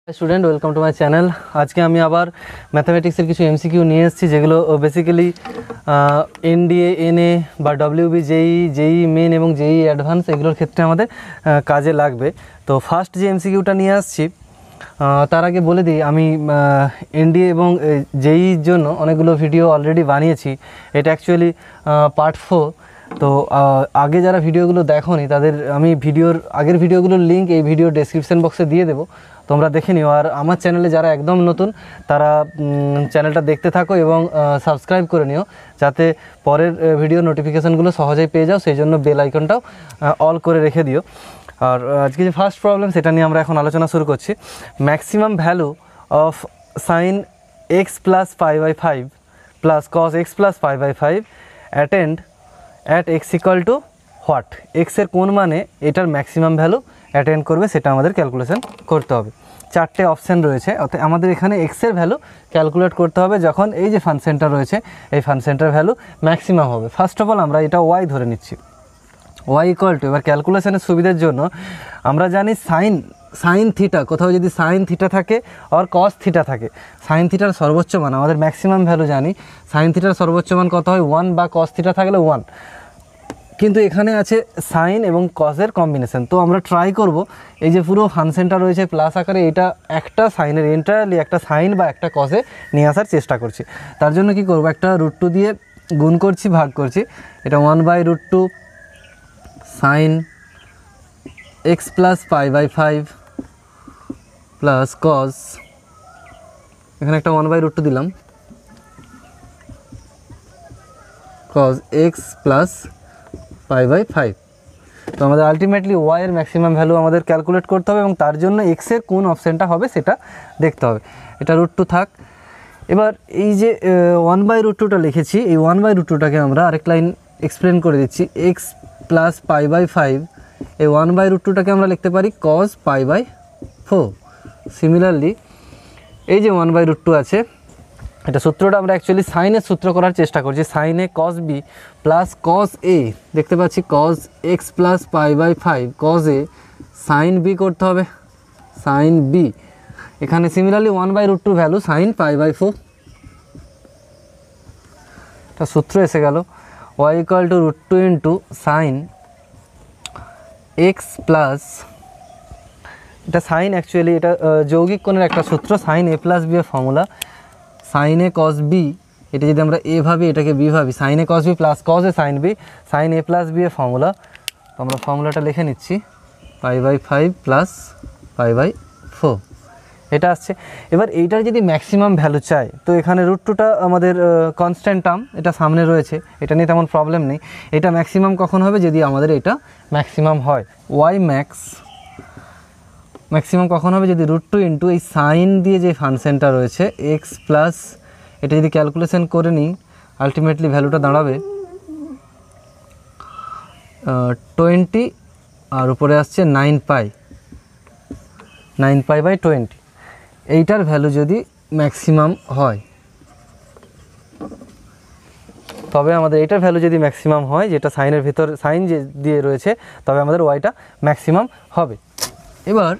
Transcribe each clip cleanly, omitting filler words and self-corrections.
Student welcome to my channel. আজকে আমি আবার ম্যাথামেটিক্সের কিছু এমসিকিউ নিয়ে এসেছি, যেগুলো বেসিক্যালি এনডিএ, এনএ বা ডব্লিউবি, জেই মেন এবং জেই অ্যাডভান্স এগুলোর ক্ষেত্রে আমাদের কাজে লাগবে। তো ফার্স্ট যে এমসিকিউটা নিয়ে আসছি, তার আগে বলে দিই আমি এনডিএ এবং জেইর জন্য অনেকগুলো ভিডিও অলরেডি বানিয়েছি। এটা অ্যাকচুয়ালি পার্ট 4। তো আগে যারা ভিডিওগুলো দেখোনি তাদের আমি আগের ভিডিওগুলোর লিঙ্ক এই ভিডিও ডেসক্রিপশন বক্সে দিয়ে দেবো, তোমরা দেখে নিও। আর আমার চ্যানেলে যারা একদম নতুন তারা চ্যানেলটা দেখতে থাকো এবং সাবস্ক্রাইব করে নিও, যাতে পরের ভিডিও নোটিফিকেশানগুলো সহজেই পেয়ে যাও। সেই জন্য বেল আইকনটাও অল করে রেখে দিও। আর আজকে যে ফার্স্ট প্রবলেম সেটা নিয়ে আমরা এখন আলোচনা শুরু করছি। Maximum value of sine x plus pi by 5 plus cos x plus pi by 5 at x equal to what. এক্সের কোন মানে এটার ম্যাক্সিমাম ভ্যালু অ্যাটেন্ড করবে সেটা আমাদের ক্যালকুলেশন করতে হবে। চারটে অপশান রয়েছে, অর্থাৎ আমাদের এখানে এক্সের ভ্যালু ক্যালকুলেট করতে হবে যখন এই যে ফাংশনটা রয়েছে এই ফাংশনটার ভ্যালু ম্যাক্সিমাম হবে। ফার্স্ট অফ অল আমরা এটা ওয়াই ধরে নিচ্ছি, ওয়াই ইকুয়াল টু, এবার ক্যালকুলেশনের সুবিধার জন্য আমরা জানি সাইন থিটা, কোথাও যদি সাইন থিটা থাকে আর কস থিটা থাকে, সাইন থিটার সর্বোচ্চ মান আমাদের ম্যাক্সিমাম ভ্যালু জানি। সাইন থিটার সর্বোচ্চ মান কত হয়? 1, বা কস থিটা থাকলে 1। কিন্তু এখানে আছে সাইন এবং কসের কম্বিনেশন। তো আমরা ট্রাই করব এই যে পুরো ফাংশনটা রয়েছে প্লাস আকারে, এটা একটা সাইনের এন্টায়ারলি একটা সাইন বা একটা কসে নিয়ে আসার চেষ্টা করছি। তার জন্য কি করব, একটা √2 দিয়ে গুণ করছি, ভাগ করছি। এটা 1/√2 sine x plus pi by 5 plus cos, এখানে একটা 1/√2 দিলাম, cos x plus pi by 5। তো আমাদের আলটিমেটলি ওয়াই এর ম্যাক্সিমাম ভ্যালু আমাদের ক্যালকুলেট করতে হবে এবং তার জন্য এক্সের কোন অপশানটা হবে সেটা দেখতে হবে। এটা √2 থাক। এবার এই যে 1/√2টা লিখেছি, এই 1/√2টাকে আমরা আরেক লাইন এক্সপ্লেন করে দিচ্ছি। এক্স প্লাস পাই বাই 5, এই 1/√2টাকে আমরা লিখতে পারি কস পাই বাই 4। সিমিলারলি এই যে 1/√2 আছে, এটা সূত্রটা আমরা অ্যাকচুয়ালি সাইনের সূত্র করার চেষ্টা করছি। সাইনে কস বি প্লাস কস এ, দেখতে পাচ্ছি cos x plus pi by 5 cos A sine B করতে হবে, সাইন বি। এখানে similarly 1/√2 value sine pi by 4, এটা সূত্র এসে গেল। Y equal to √2 into sine x plus, এটা সাইন অ্যাকচুয়ালি এটা যৌগিক কোণের একটা সূত্র, সাইন এ প্লাস বি এর formula. Sine A cos B, এটা যদি আমরা এ ভাবি এটাকে বি ভাবি, sine A cos B plus cos A sine B, sine A plus B এর ফর্মুলা। তো আমরা ফর্মুলাটা লিখে নিচ্ছি, pi by 5 plus pi by 4, এটা আসছে। এবার এইটার যদি ম্যাক্সিমাম ভ্যালু চাই, তো এখানে √2টা আমাদের কনস্ট্যান্ট টার্ম, এটা সামনে রয়েছে, এটা নিয়ে তেমন প্রবলেম নেই। এটা ম্যাক্সিমাম কখন হবে? যদি আমাদের এটা ম্যাক্সিমাম হয়। ওয়াই ম্যাক্সিমাম কখন হবে? যদি √2 ইন্টু এই সাইন দিয়ে যে ফাংশনটা রয়েছে এক্স প্লাস, এটা যদি ক্যালকুলেশন করে নিই আলটিমেটলি ভ্যালুটা দাঁড়াবে 20, আর উপরে আসছে 9π বাই 20। এইটার ভ্যালু যদি ম্যাক্সিমাম হয়, তবে আমাদের এটার ভ্যালু যদি ম্যাক্সিমাম হয়, যেটা সাইনের ভিতর সাইন যে দিয়ে রয়েছে, তবে আমাদের ওয়াইটা ম্যাক্সিমাম হবে। এবার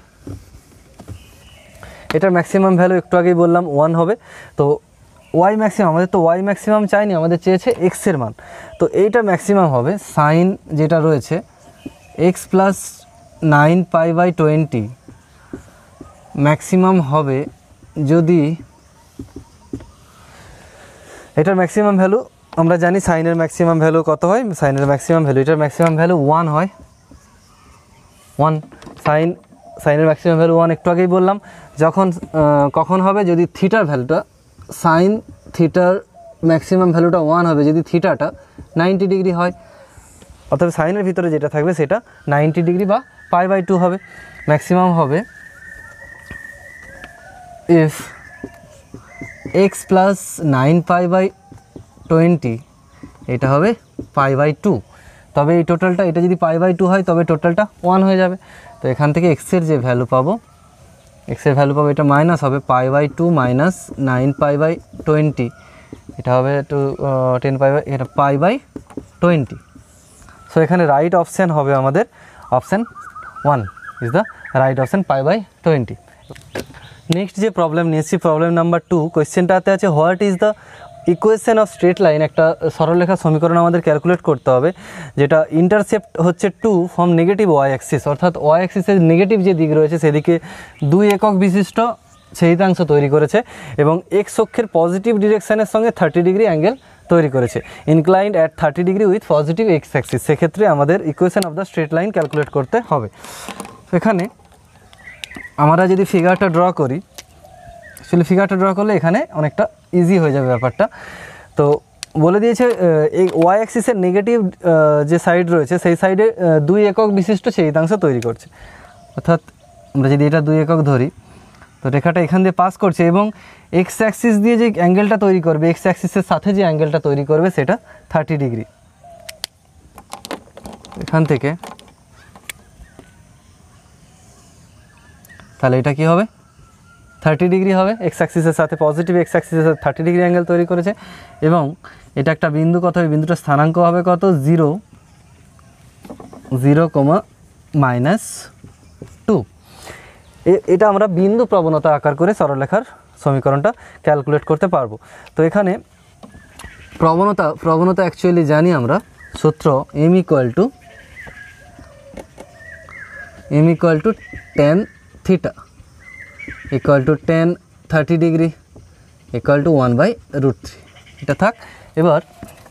এটার ম্যাক্সিমাম ভ্যালু একটু আগেই বললাম 1 হবে। তো ওয়াই ম্যাক্সিমাম, আমাদের তো ওয়াই ম্যাক্সিমাম চাইনি, আমাদের চেয়েছে এক্সের মান। তো এইটা ম্যাক্সিমাম হবে সাইন যেটা রয়েছে এক্স প্লাস 9π বাই 20 ম্যাক্সিমাম হবে যদি এটার ম্যাক্সিমাম ভ্যালু আমরা জানি সাইনের ম্যাক্সিমাম ভ্যালু কত হয়, সাইনের ম্যাক্সিমাম ভ্যালু, এটার ম্যাক্সিমাম ভ্যালু 1 হয়। 1 সাইনের ম্যাক্সিমাম ভ্যালু 1 একটু আগেই বললাম। যখন কখন হবে? যদি থিটার ভ্যালুটা, সাইন থিটার ম্যাক্সিমাম ভ্যালুটা 1 হবে যদি থিটাটা 90 ডিগ্রি হয়, অর্থাৎ সাইনের ভিতরে যেটা থাকবে সেটা 90 ডিগ্রি বা পাই বাই 2 হবে। ম্যাক্সিমাম হবে ইফ এক্স প্লাস 9π বাই 20, এটা হবে পাই বাই 2। তবে এই টোটালটা, এটা যদি পাই বাই 2 হয় তবে টোটালটা 1 হয়ে যাবে। তো এখান থেকে এক্সের যে ভ্যালু পাবো, এটা মাইনাস হবে পাই বাই 2 মাইনাস 9π বাই 20, এটা হবে 10π বাই, এটা পাই বাই 20। সো এখানে রাইট অপশান হবে আমাদের option 1 is the right option, pi by 20। Next যে প্রবলেম নিয়েছি প্রবলেম নাম্বার 2, কোয়েশ্চেনটাতে আছে what is the equation of straight line. একটা সরলরেখা সমীকরণ আমাদের ক্যালকুলেট করতে হবে, যেটা ইন্টারসেপ্ট হচ্ছে 2 ফ্রম নেগেটিভ ওয়াই অ্যাক্সিস, অর্থাৎ ওয়াই অ্যাক্সিসের নেগেটিভ যে দিক রয়েছে সেদিকে 2 একক বিশিষ্ট ছেদিতাংশ তৈরি করেছে এবং এক্স অক্ষের পজিটিভ ডিরেকশানের সঙ্গে 30 ডিগ্রি অ্যাঙ্গেল তৈরি করেছে, inclined at 30 degree with positive x axis. সেক্ষেত্রে আমাদের equation of the straight line calculate করতে হবে। এখানে আমরা যদি ফিগারটা ড্র করি, অ্যাকচুয়ালি ফিগারটা ড্র করলে এখানে অনেকটা ইজি হয়ে যাবে ব্যাপারটা। তো বলে দিয়েছে এই ওয়াই অ্যাক্সিসের নেগেটিভ যে সাইড রয়েছে সেই সাইডে 2 একক বিশিষ্ট ছেদিতাংশ তৈরি করছে, অর্থাৎ আমরা যদি এটা 2 একক ধরি তো রেখাটা এখান দিয়ে পাস করছে এবং এক্স অ্যাক্সিস দিয়ে যে অ্যাঙ্গেলটা তৈরি করবে, এক্স অ্যাক্সিসের সাথে যে অ্যাঙ্গেলটা তৈরি করবে সেটা 30 ডিগ্রি। এখান থেকে তাহলে এটা কি হবে 30 ডিগ্রি হবে, এক্স অ্যাক্সিসের সাথে পজিটিভ এক্স অ্যাক্সিসের সাথে 30 ডিগ্রি অ্যাঙ্গেল তৈরি করেছে এবং এটা একটা বিন্দু, কত হবে বিন্দুটা স্থানাঙ্ক হবে কত 0, 0,-2। এটা আমরা বিন্দু প্রবণতা আকার করে সরলরেখার সমীকরণটা ক্যালকুলেট করতে পারবো। তো এখানে প্রবণতা অ্যাকচুয়ালি জানি আমরা, সূত্র m tan theta equal to tan 30 degree equal to 1/√3। এটা থাক। এবার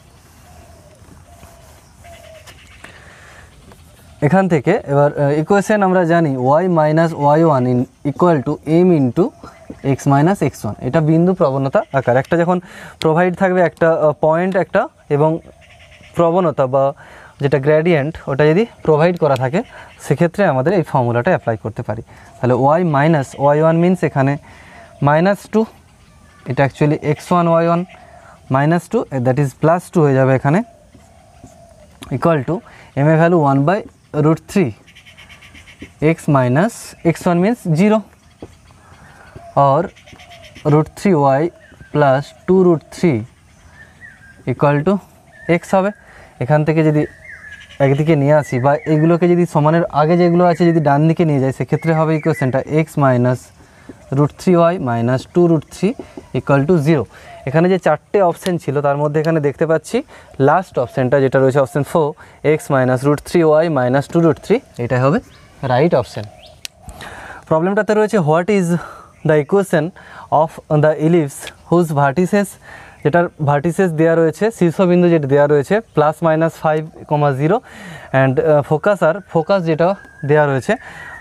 এখান থেকে ইকুয়েশন আমরা জানি y minus y1 equal to m into x minus x1। এটা বিন্দু প্রবণতা আকার, একটা যখন প্রোভাইড থাকবে একটা পয়েন্ট একটা এবং প্রবণতা বা যেটা গ্রেডিয়েন্ট ওটা যদি প্রোভাইড করা থাকে সেক্ষেত্রে আমাদের এই ফর্মুলাটা অ্যাপ্লাই করতে পারি। তাহলে y মাইনাস y1 মিনস এখানে -2, এটা actually x1 y1 -2 that is +2 হয়ে যাবে এখানে, ইকুয়াল টু m এর value 1/√3 x minus x1 means 0 और √3y plus 2√3 equal two x হবে। এখান থেকে যদি একদিকে নিয়ে আসি বা এগুলোকে যদি সমানের আগে যেগুলো আছে যদি ডান দিকে নিয়ে যাই সেক্ষেত্রে হবে ইকুয়েশনটা x minus √3y minus 2√3 equal to 0। এখানে যে 4টে অপশান ছিল তার মধ্যে এখানে দেখতে পাচ্ছি লাস্ট অপশানটা যেটা রয়েছে option 4 x minus √3y minus 2√3, এটাই হবে রাইট অপশান। প্রবলেমটাতে রয়েছে what is the equation of the ellipse whose vertices, যেটার ভার্টিসেস দেওয়া রয়েছে শীর্ষবিন্দু যেটা দেওয়া রয়েছে +-5,0 অ্যান্ড ফোকাস যেটা দেওয়া রয়েছে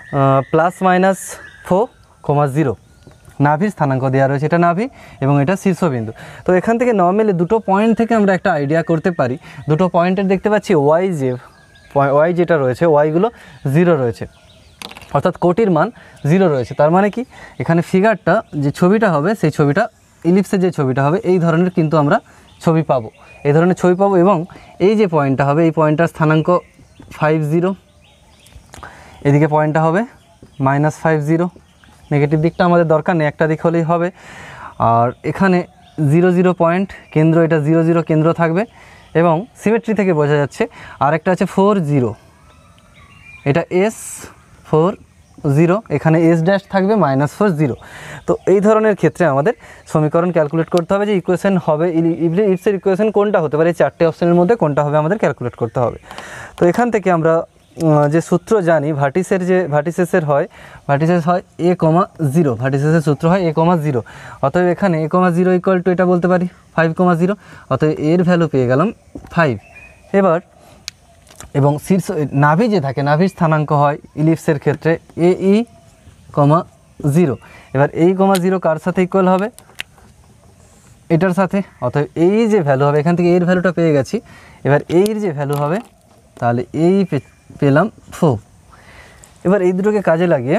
+-4,0। নাভির স্থানাঙ্ক দেওয়া রয়েছে, এটা নাভি এবং এটা শীর্ষবিন্দু। তো এখান থেকে নর্মালি দুটো পয়েন্ট থেকে আমরা একটা আইডিয়া করতে পারি। দুটো পয়েন্টের দেখতে পাচ্ছি ওয়াই যেটা রয়েছে ওয়াইগুলো 0 রয়েছে, অর্থাৎ কোটির মান 0 রয়েছে। তার মানে কি এখানে ফিগারটা যে ছবিটা হবে সেই ছবিটা ইলিপসের যে ছবিটা হবে এই ধরনের কিন্তু আমরা ছবি পাবো, এই ধরনের ছবি পাবো এবং এই যে পয়েন্টটা হবে এই পয়েন্টটার স্থানাঙ্ক 50, এদিকে পয়েন্টটা হবে -50, নেগেটিভ দিকটা আমাদের দরকার নেই, একটা দিক হলেই হবে। আর এখানে 0,0 পয়েন্ট কেন্দ্র, এটা 0,0 কেন্দ্র থাকবে এবং সিমেট্রি থেকে বোঝা যাচ্ছে আর একটা আছে 40, এটা S40, এখানে S ড্যাশ থাকবে -40। তো এই ধরনের ক্ষেত্রে আমাদের সমীকরণ ক্যালকুলেট করতে হবে যে ইকুয়েশন হবে ইলিপসের ইকুয়েশন কোনটা হতে পারে, এই 4টে অপশানের মধ্যে কোনটা হবে আমাদের ক্যালকুলেট করতে হবে। তো এখান থেকে আমরা যে সূত্র জানি ভার্টিসেসের হয় a,0, ভার্টিসেসের সূত্র হয় a,0, অতএব এখানে a,0 ইকুয়াল টু এটা বলতে পারি 5,0, অতএব এর ভ্যালু পেয়ে গেলাম 5। এবার এবং শীর্ষ নাভি যে থাকে নাভির স্থানাঙ্ক হয় ইলিপসের ক্ষেত্রে a,0। এবার a,0 কার সাথে ইকুয়াল হবে এটার সাথে, অতএব এই যে ভ্যালু হবে এখান থেকে এর ভ্যালুটা পেয়ে গেছি। এবার এর যে ভ্যালু হবে তাহলে এই পেলাম 4। এবার এই দুটোকে কাজে লাগিয়ে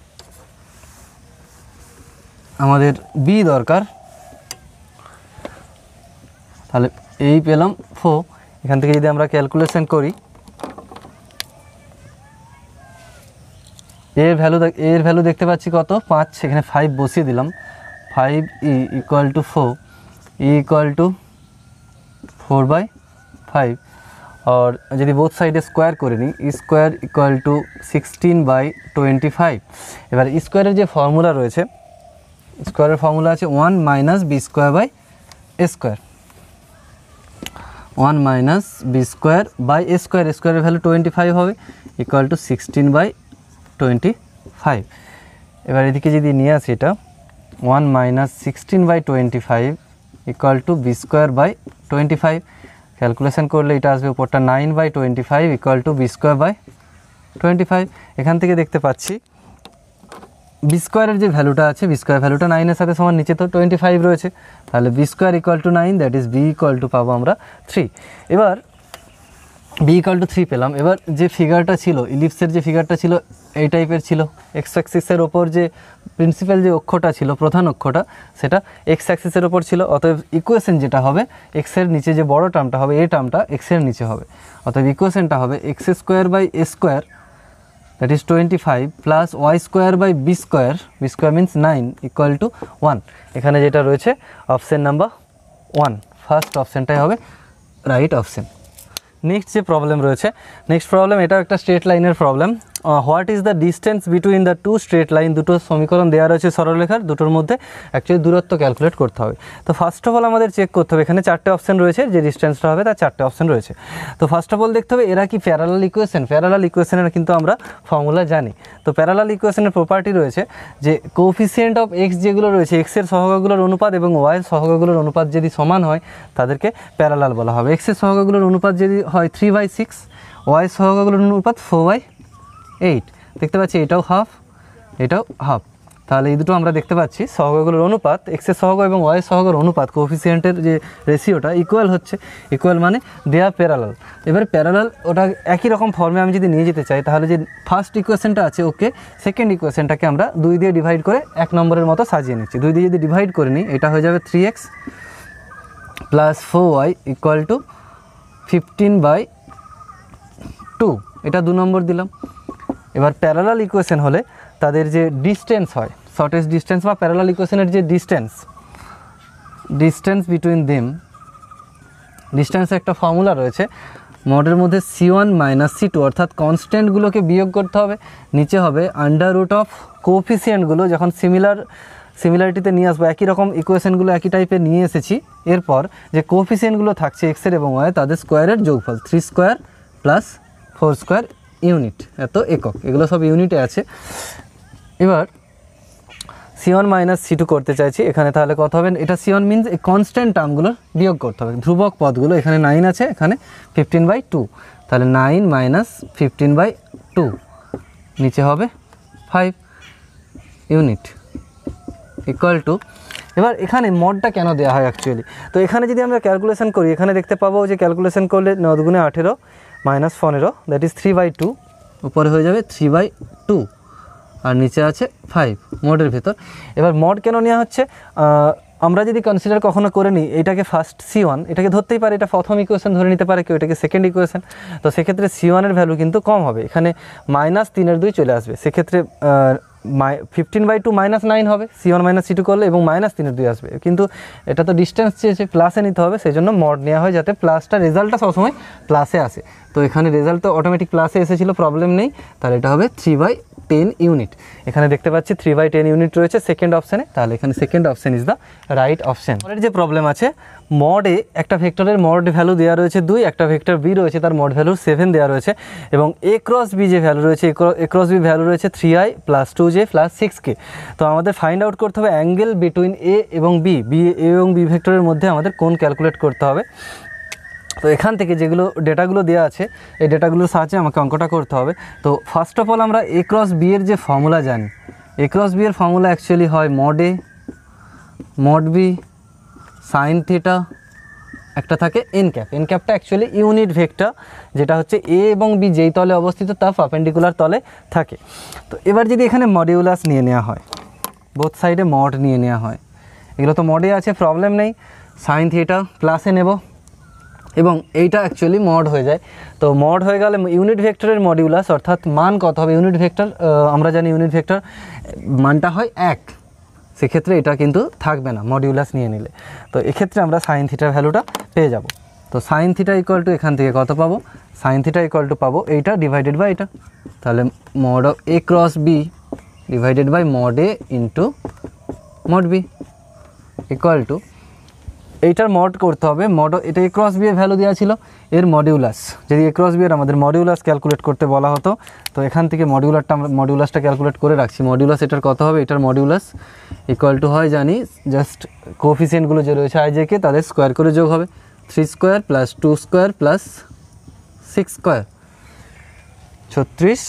আমাদের বি দরকার, তাহলে এই পেলাম 4। এখান থেকে যদি আমরা ক্যালকুলেশন করি এর ভ্যালু দেখতে পাচ্ছি কত 5, সেখানে 5 বসিয়ে দিলাম, 5e equal to 4, e equal to 4/5। और यदि बोथ साइडे स्क्वायर करे नी स्क्वायर इक्वल टू 16/25। एबार स्क्वायर जो फर्मुला रही है স্কোয়ারের ফর্মুলা আছে 1 minus B square by A square, 1 minus B square by A square, স্কোয়ারের ভ্যালু 25 হবে, ইকুয়াল টু 16/25। এবার এদিকে যদি নিয়ে আসি এটা 1 minus 16/25 equal to B square by 25, calculation করলে এটা আসবে উপরটা 9/25 equal to B square by 25। এখান থেকে দেখতে পাচ্ছি বি স্কোয়ারের যে ভ্যালুটা আছে, বি স্কোয়ার ভ্যালুটা 9-এর সাথে সমান, নিচে তো 25 রয়েছে, তাহলে B square equal to 9, that is B equal to পাবো আমরা 3। এবার বি ইকুয়াল টু 3 পেলাম। এবার যে ফিগারটা ছিল, ইলিপসের যে ফিগারটা ছিল এই টাইপের ছিল, এক্স অ্যাক্সিসের ওপর যে প্রিন্সিপাল যে অক্ষটা ছিল, প্রধান অক্ষটা, সেটা এক্স অ্যাক্সিসের ওপর ছিল। অতএব ইকুয়েশন যেটা হবে, এক্সের নিচে যে বড় টার্মটা হবে, এই টার্মটা এক্সের নিচে হবে। অতএব ইকুয়েশনটা হবে x square by A square, that is 25, plus y square by B square, B square means 9 equal to 1। এখানে যেটা রয়েছে অপশন নাম্বার 1, ফার্স্ট অপশানটাই হবে রাইট অপশান। নেক্সট যে প্রবলেম রয়েছে, নেক্সট প্রবলেম, এটাও একটা স্ট্রেট লাইনের problem. What is the distance between the two straight line, দুটো সমীকরণ দেওয়া রয়েছে সরলরেখার, দুটোর মধ্যে অ্যাকচুয়ালি দূরত্ব ক্যালকুলেট করতে হবে। তো ফার্স্ট অফ অল আমাদের চেক করতে হবে, এখানে 4টে অপশান রয়েছে, যে ডিস্টেন্সটা হবে তার 4টে অপশান রয়েছে। তো ফার্স্ট অফ অল দেখতে হবে এরা কি প্যারালাল ইকুয়েশন, প্যারালাল ইকুয়েশনের কিন্তু আমরা ফর্মুলা জানি। তো প্যারালাল ইকুয়েশনের প্রপার্টি রয়েছে যে কোএফিসিয়েন্ট অফ এক্স যেগুলো রয়েছে, এক্সের সহগগুলোর অনুপাত এবং ওয়াইয়ের সহগগুলোর অনুপাত যদি সমান হয় তাদেরকে প্যারালাল বলা হবে। এক্সের সহগগুলোর অনুপাত যদি হয় 3/6, ওয়াইয়ের সহগগুলোর অনুপাত 4/8। দেখতে পাচ্ছি এটাও হাফ, এটাও হাফ, তাহলে এই দুটো আমরা দেখতে পাচ্ছি সহগগুলোর অনুপাত, এক্সের সহগ এবং ওয়াইয়ের সহগের অনুপাত, কোএফিসিয়েন্টের যে রেশিওটা ইকুয়াল হচ্ছে, ইকুয়াল মানে দেয়া প্যারালাল। এবার প্যারালাল ওটা একই রকম ফর্মে আমি যদি নিয়ে যেতে চাই, তাহলে যে ফার্স্ট ইকুয়েশনটা আছে ওকে, সেকেন্ড ইকুয়েশনটাকে আমরা 2 দিয়ে ডিভাইড করে 1 নম্বরের মতো সাজিয়ে নিচ্ছি। 2 দিয়ে যদি ডিভাইড করে নিই, এটা হয়ে যাবে 3x plus 4y equal to 15/2, এটা 2 নম্বর দিলাম। এবার প্যারালাল ইকুয়েশন হলে তাদের যে ডিস্টেন্স হয়, শর্টেস্ট ডিস্টেন্স বা প্যারালাল ইকুয়েশনের যে ডিস্টেন্স বিটুইন দেম, ডিস্টেন্সের একটা ফর্মুলা রয়েছে মডের মধ্যে c1 মাইনাস c2, অর্থাৎ কনস্ট্যান্টগুলোকে বিয়োগ করতে হবে, নিচে হবে আন্ডার রুট অফ কোএফিসিয়েন্টগুলো, যখন সিমিলারিটিতে নিয়ে আসবো, একই রকম ইকুয়েশনগুলো একই টাইপের নিয়ে এসেছি, এরপর যে কোএফিসিয়েন্টগুলো থাকছে এক্সের এবং ওয়াই, তাদের স্কোয়ারের যোগফল, 3 স্কোয়ার প্লাস 4 স্কোয়ার ইউনিট, এত একক, এগুলো সব ইউনিটে আছে। এবার c1 মাইনাস c2 করতে চাইছি এখানে, তাহলে কত হবে, এটা c1 মিনস এই কনস্ট্যান্ট টার্মগুলোর বিয়োগ করতে হবে, ধ্রুবক পদগুলো, এখানে 9 আছে, এখানে 15/2, তাহলে 9 মাইনাস 15/2, নিচে হবে 5 ইউনিট ইকুয়াল টু। এবার এখানে মডটা কেন দেওয়া হয় অ্যাকচুয়ালি, তো এখানে যদি আমরা ক্যালকুলেশন করি, এখানে দেখতে পাবো যে ক্যালকুলেশন করলে 9 দুগুণে 18 মাইনাস 15, দ্যাট ইজ 3/2, উপরে হয়ে যাবে 3/2 আর নিচে আছে 5 মডের ভেতর। এবার মড কেন নেওয়া হচ্ছে, আমরা যদি কনসিডার কখনো করে নিই, এটাকে ফার্স্ট c1, এটাকে ধরতেই পারে, এটা প্রথম ইকুয়েশন ধরে নিতে পারে কেউ, এটাকে সেকেন্ড ইকুয়েশন, তো সেক্ষেত্রে c1 এর ভ্যালু কিন্তু কম হবে, এখানে -3/2 চলে আসবে, সেক্ষেত্রে 15/2 -9 হবে, c1 মাইনাস c2 করলে, এবং -3/2 আসবে, কিন্তু এটা তো ডিস্টেন্স চেয়েছে, প্লাসে নিতে হবে, সেই জন্য মড নেওয়া হয়, যাতে প্লাসটা রেজাল্টটা সবসময় প্লাসে আসে। তো এখানে রেজাল্ট তো অটোমেটিক প্লাসে এসেছিলো, প্রবলেম নেই, তাহলে এটা হবে 3/10 ইউনিট। এখানে দেখতে পাচ্ছি 3/10 ইউনিট রয়েছে সেকেন্ড অপশানে, তাহলে এখানে second option is the right option. পরের যে প্রবলেম আছে, মডে একটা ভেক্টরের মড ভ্যালু দেওয়া রয়েছে 2, একটা ভেক্টর বি রয়েছে, তার মড ভ্যালু 7 দেওয়া রয়েছে, এবং এ ক্রস বি যে ভ্যালু রয়েছে, এ ক্রস বি ভ্যালু রয়েছে 3i plus 2j plus 6k। তো আমাদের ফাইন্ড আউট করতে হবে অ্যাঙ্গেল বিটুইন এ এবং বি, এ এবং বি ভেক্টরের মধ্যে আমাদের কোণ ক্যালকুলেট করতে হবে। তো এখান থেকে যেগুলো ডেটাগুলো দেওয়া আছে, এই ডেটাগুলোর সাহায্যে আমাকে অঙ্কটা করতে হবে। তো ফার্স্ট অফ অল আমরা এ ক্রস বি এর যে ফর্মুলা জানি, এ ক্রস বি এর ফর্মুলা অ্যাকচুয়ালি হয় mod A mod B sine theta, একটা থাকে এন ক্যাপ, এন ক্যাপটা অ্যাকচুয়ালি ইউনিট ভেক্টর, যেটা হচ্ছে এ এবং বি যেই তলে অবস্থিত তার পারপেন্ডিকুলার তলে থাকে। তো এবার যদি এখানে মডিউলাস নিয়ে নেওয়া হয়, বোথ সাইডে মড নিয়ে নেওয়া হয়, এগুলো তো মডে আছে, প্রবলেম নেই, সাইন থিটা প্লাসে নেব, এবং এইটা অ্যাকচুয়ালি মড হয়ে যায়। তো মড হয়ে গেলে ইউনিট ভেক্টরের মডিউলাস, অর্থাৎ মান কত হবে, ইউনিট ভেক্টর আমরা জানি ইউনিট ভেক্টর মানটা হয় 1, সেক্ষেত্রে এটা কিন্তু থাকবে না মডিউলাস নিয়ে নিলে। তো এক্ষেত্রে আমরা সাইন থিটার ভ্যালুটা পেয়ে যাব। তো সাইন থিটা ইকুয়াল টু এখান থেকে কত পাবো, সাইন থিটা ইকুয়াল টু পাবো এইটা ডিভাইডেড বাই এটা, তাহলে mod of A cross B divided by mod A into mod B equal to এইটার মড করতে হবে, মড এটা এ ক্রস বি এর ভ্যালু দেওয়া ছিল, এর মডিউলাস, যদি এ ক্রস বি এর আমাদের মডিউলাস ক্যালকুলেট করতে বলা হতো, তো এখান থেকে মডিউলাসটা ক্যালকুলেট করে রাখছি। মডিউলাস এটার কত হবে, এটার মডিউলাস ইকুয়াল টু হয় জানি, জাস্ট কোফিসিয়েন্টগুলো যে রয়েছে আই জে কে তাদের স্কোয়ার করে যোগ হবে, 3 square plus 2 square plus 6 square 36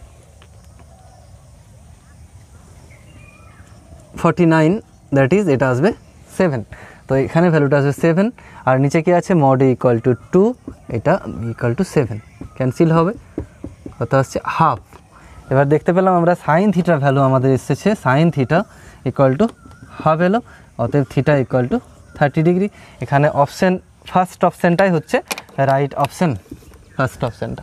49, that is এটা আসবে 7। তো এখানে ভ্যালুটা আসবে 7, আর নিচে কি আছে মড ইকুয়াল টু 2, এটা ইকুয়াল টু 7 ক্যান্সেল হবে, কত আসছে হাফ। এবার দেখতে পেলাম আমরা সাইন থিটার ভ্যালু আমাদের এসেছে, sine theta equal to half এলো, অতএব থিটা ইকুয়াল টু 30 ডিগ্রি। এখানে অপশান ফার্স্ট অপশানটাই হচ্ছে রাইট অপশান, ফার্স্ট অপশানটা।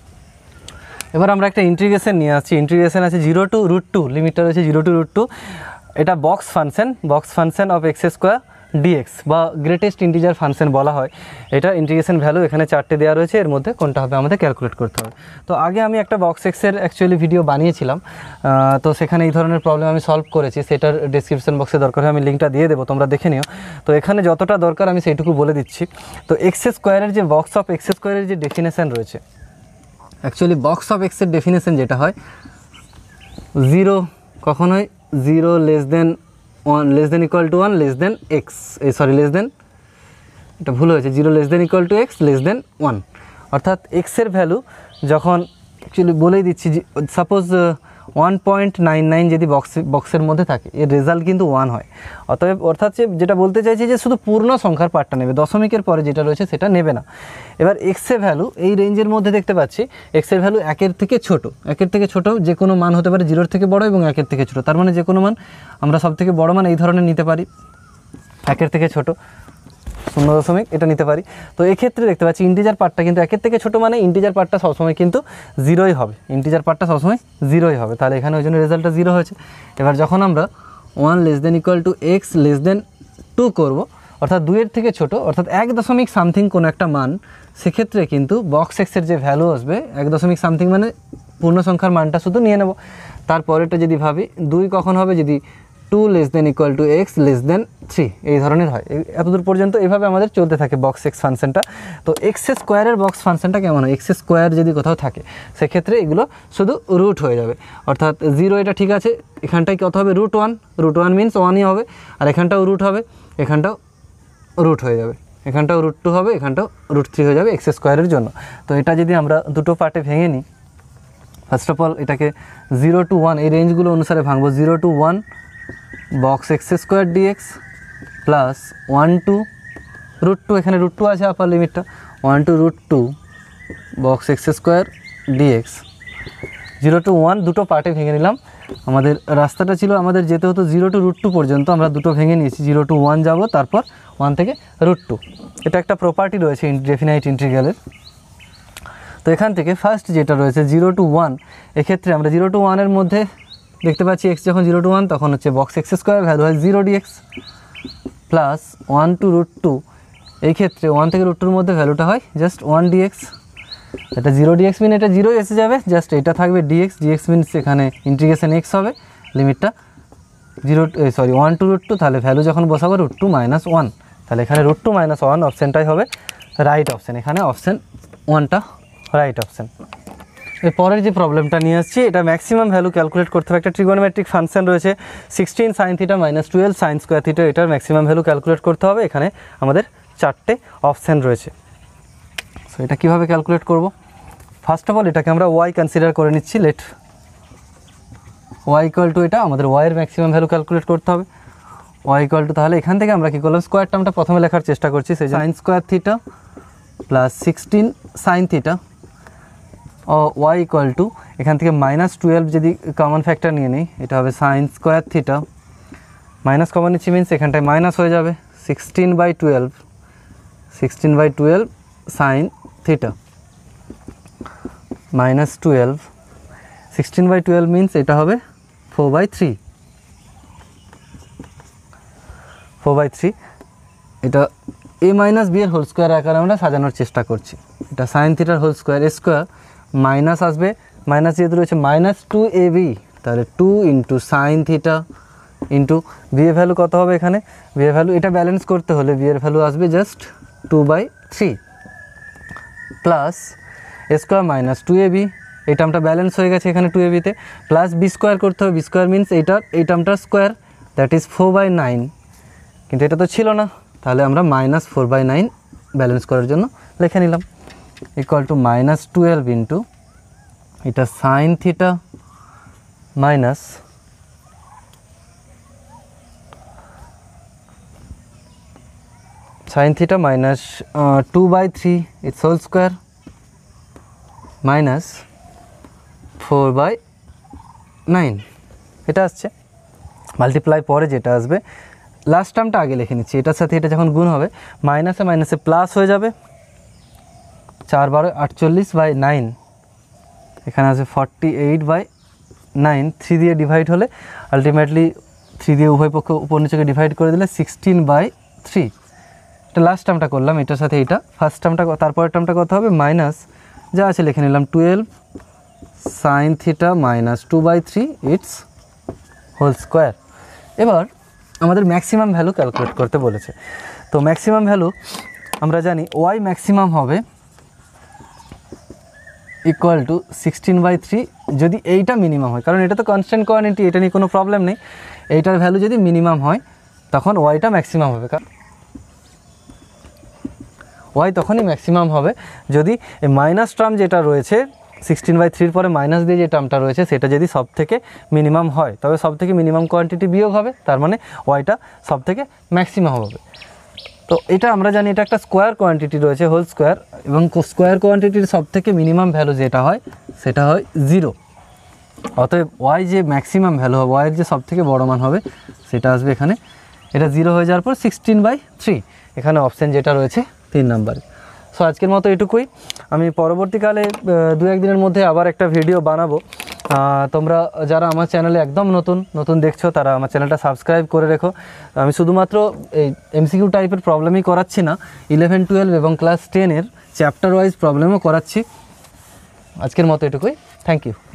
এবার আমরা একটা ইন্টিগ্রেশন নিয়ে আসছি, ইন্টিগ্রেশন আছে 0 টু √2, লিমিটটা রয়েছে 0 টু √2, এটা box function of x square dx বা গ্রেটেস্ট ইন্টিজার ফাংশন বলা হয়। এটা ইন্টিগ্রেশন ভ্যালু এখানে 4টে দেওয়া রয়েছে, এর মধ্যে কোনটা হবে আমাদের ক্যালকুলেট করতে হবে। তো আগে আমি একটা বক্স এক্সের অ্যাকচুয়ালি ভিডিও বানিয়েছিলাম, তো সেখানে এই ধরনের প্রবলেম আমি সলভ করেছি, সেটার ডেসক্রিপশন বক্সে দরকার হয় আমি লিঙ্কটা দিয়ে দেবো, তোমরা দেখে নিও। তো এখানে যতটা দরকার আমি সেইটুকু বলে দিচ্ছি। তো এক্স স্কোয়ারের যে বক্স অফ এক্স স্কোয়ারের যে ডেফিনেশন রয়েছে, অ্যাকচুয়ালি বক্স অফ এক্সের ডেফিনেশন যেটা হয়, 0 কখনোই 0 less than 1 less than equal to 1 less than x, less than, এটা ভুল হয়েছে, 0 less than equal to x less than 1, অর্থাৎ এক্সের ভ্যালু যখন অ্যাকচুয়ালি বলেই দিচ্ছি, সাপোজ 1.99 যদি বক্সের মধ্যে থাকে, এর রেজাল্ট কিন্তু 1 হয়। অতএব অর্থাৎ যেটা বলতে চাইছি যে শুধু পূর্ণ সংখ্যার পার্টটা নেবে, দশমিকের পরে যেটা রয়েছে সেটা নেবে না। এবার এক্সের ভ্যালু এই রেঞ্জের মধ্যে দেখতে পাচ্ছি, এক্সের ভ্যালু 1-এর থেকে ছোটো, 1-এর থেকে ছোটো যে কোনো মান হতে পারে, 0-এর থেকে বড় এবং 1-এর থেকে ছোটো, তার মানে যে কোনো মান আমরা সব থেকে বড় মান এই ধরনের নিতে পারি, 1-এর থেকে ছোটো 0 এটা নিতে পারি। তো এক্ষেত্রে দেখতে পাচ্ছি ইন্টিজার পার্টটা কিন্তু 1-এর থেকে ছোটো, মানে ইন্টিজার পার্টটা সবসময় কিন্তু 0ই হবে, ইন্টিজার পার্টটা সবসময় 0ই হবে, তাহলে এখানে ওই জন্য রেজাল্টটা 0 হয়েছে। এবার যখন আমরা 1 less than equal to x less than 2 করবো, অর্থাৎ 2-এর থেকে ছোটো, অর্থাৎ 1 সামথিং কোনো একটা মান, সেক্ষেত্রে কিন্তু বক্স এক্সের যে ভ্যালু আসবে 1 সামথিং, মানে পূর্ণ সংখ্যার মানটা শুধু নিয়ে নেব। তারপরেটা যদি ভাবি 2 কখন হবে, যদি 2 less than equal to x less than 3, এই ধরনের হয়। এতদূর পর্যন্ত এভাবে আমাদের চলতে থাকে বক্স এক্স ফাংশনটা। তো এক্স স্কোয়ারের বক্স ফাংশনটা কেমন হয়, এক্স স্কোয়ার যদি কোথাও থাকে সেক্ষেত্রে এগুলো শুধু রুট হয়ে যাবে, অর্থাৎ 0 এটা ঠিক আছে, এখানটায় কত হবে √1 মিনস 1ই হবে, আর এখানটাও রুট হবে, এখানটাও রুট হয়ে যাবে, এখানটাও √2 হবে, এখানটাও √3 হয়ে যাবে এক্স স্কোয়ারের জন্য। তো এটা যদি আমরা দুটো পার্টে ভেঙে নিই, ফার্স্ট অফ অল এটাকে 0 to 1 এই রেঞ্জগুলো অনুসারে ভাঙবো, 0 to 1 box x square dx plus 1 to √2, এখানে √2 আছে আপার লিমিটটা, 1 to √2 box x square dx. 0 to 1 দুটো পার্টে ভেঙে নিলাম, আমাদের রাস্তাটা ছিল আমাদের যেতে হতো 0 to √2 পর্যন্ত, আমরা দুটো ভেঙে নিয়েছি, 0 to 1 যাব, তারপর 1 থেকে √2। এটা একটা প্রপার্টি রয়েছে ডেফিনাইট ইন্টিগ্রালের। তো এখান থেকে ফার্স্ট যেটা রয়েছে 0 to 1, এক্ষেত্রে আমরা 0 to 1 এর মধ্যে দেখতে পাচ্ছি এক্স যখন 0 to 1 তখন হচ্ছে বক্স এক্স স্কোয়ার ভ্যালু হয় 0 dx প্লাস 1 to √2, এই ক্ষেত্রে 1 থেকে √2 এর মধ্যে ভ্যালুটা হয় জাস্ট 1 dx। এটা 0 dx মিন এটা 0 এসে যাবে, জাস্ট এটা থাকবে dx মিনস এখানে ইন্টিগ্রেশন x হবে, লিমিটটা 1 to √2, তাহলে ভ্যালু যখন বসাবো √2 - 1, তাহলে এখানে √2 - 1 অপশানটাই হবে রাইট অপশান, এখানে অপশান 1টা রাইট অপশান। এরপরের যে প্রবলেমটা নিয়ে আসছি, এটা ম্যাক্সিমাম ভ্যালু ক্যালকুলেট করতে হবে। একটা ট্রিগোনোমেট্রিক ফাংশন রয়েছে 16 sin θ - 12 sin স্কোয়ার θ, এটার ম্যাক্সিমাম ভ্যালু ক্যালকুলেট করতে হবে। এখানে আমাদের 4টে অপশান রয়েছে। সো এটা কীভাবে ক্যালকুলেট করব, ফার্স্ট অফ অল এটাকে আমরা y কনসিডার করে নিচ্ছি, লেট y ইকুয়াল টু, এটা আমাদের y এর ম্যাক্সিমাম ভ্যালু ক্যালকুলেট করতে হবে, y ইকুয়াল টু, তাহলে এখান থেকে আমরা কী করলাম, স্কোয়ার টার্মটা প্রথমে লেখার চেষ্টা করছি, সেই sin স্কোয়ার θ প্লাস 16 sin θ ও y ইকুয়াল টু, এখান থেকে -12 যদি কমন ফ্যাক্টর নিয়ে নিই, এটা হবে sin স্কোয়ার θ, মাইনাস কমন নিচ্ছি মিনস এখানটায় মাইনাস হয়ে যাবে 16/12 sin θ -12, 16/12 মিনস এটা হবে 4/3, এটা a মাইনাস b এর হোল স্কোয়ার আকারে আমরা সাজানোর চেষ্টা করছি। এটা sin θ whole square, A square minus আসবে, মাইনাস যেহেতু রয়েছে -2ab, তাহলে 2 × sin θ ইন্টু বি এর ভ্যালু কত হবে এখানে, বি এর ভ্যালু এটা ব্যালেন্স করতে হলে বি এর ভ্যালু আসবে just 2/3 plus A square minus 2ab, এই টার্মটা ব্যালেন্স হয়ে গেছে এখানে 2ab-তে, প্লাস বি স্কোয়ার করতে হবে, বি স্কোয়ার মিনস এই টার্মটার স্কোয়ার, দ্যাট ইজ 4/9, কিন্তু এটা তো ছিল না, তাহলে আমরা -4/9 ব্যালেন্স করার জন্য লিখে নিলাম, ইকুয়াল টু -12 ইন্টু এটা sine theta minus sin theta minus 2/3 its whole square minus 4/9 এটা আসছে। মাল্টিপ্লাই পরে যেটা আসবে, লাস্ট টার্মটা আগে লিখে নিচ্ছি, এটার সাথে এটা যখন গুণ হবে মাইনাসে মাইনাসে প্লাস হয়ে যাবে, 4 12 48/9, এখানে আছে 48/9, 3 দিয়ে ডিভাইড হলে আলটিমেটলি 3 দিয়ে উভয় পক্ষ উপর নিচেকে ডিভাইড করে দিলে 16/3। এটা লাস্ট টার্মটা করলাম, এটার সাথে এটা ফার্স্ট টার্মটা, তারপরের টার্মটা কত হবে মাইনাস যা আছে লিখে নিলাম 12 sin theta minus 2/3 it's whole square. এবার আমাদের ম্যাক্সিমাম ভ্যালু ক্যালকুলেট করতে বলেছে, তো ম্যাক্সিমাম ভ্যালু আমরা জানি ওয়াই ম্যাক্সিমাম হবে ইকুয়াল টু 16/3 যদি এইটা মিনিমাম হয়, কারণ এটা তো কনস্ট্যান্ট কোয়ান্টিটি, এটা নিয়ে কোনো প্রবলেম নেই, এইটার ভ্যালু যদি মিনিমাম হয় তখন ওয়াইটা ম্যাক্সিমাম হবে, কারণ ওয়াই তখনই ম্যাক্সিমাম হবে যদি এই মাইনাস টার্ম যেটা রয়েছে 16/3 পরে মাইনাস দিয়ে যে টার্মটা রয়েছে সেটা যদি সব থেকে মিনিমাম হয়, তবে সব থেকে মিনিমাম কোয়ান্টিটি বিয়োগ হবে, তার মানে ওয়াইটা সব থেকে ম্যাক্সিমাম হবে। তো এটা আমরা জানি এটা একটা স্কোয়ার কোয়ান্টিটি রয়েছে, হোল স্কোয়ার, এবং স্কোয়ার কোয়ান্টিটির সব থেকে মিনিমাম ভ্যালু যেটা হয় সেটা হয় 0, অতএব ওয়াই যে ম্যাক্সিমাম ভ্যালু হবে, ওয়াইয়ের যে সব থেকে বড় মান হবে সেটা আসবে এখানে, এটা 0 হয়ে যাওয়ার পর 16/3, এখানে অপশান যেটা রয়েছে 3 নাম্বার। সো আজকের মতো এটুকুই, আমি পরবর্তীকালে 2-1 দিনের মধ্যে আবার একটা ভিডিও বানাবো। তোমরা যারা আমার চ্যানেলে একদম নতুন দেখছো তারা আমার চ্যানেলটা সাবস্ক্রাইব করে রেখো। আমি শুধুমাত্র এই এমসিকিউ টাইপের প্রবলেমই করাচ্ছি না, 11, 12 এবং ক্লাস 10-এর চ্যাপ্টার ওয়াইজ প্রবলেমও করাচ্ছি। আজকের মতো এটুকুই, থ্যাংক ইউ।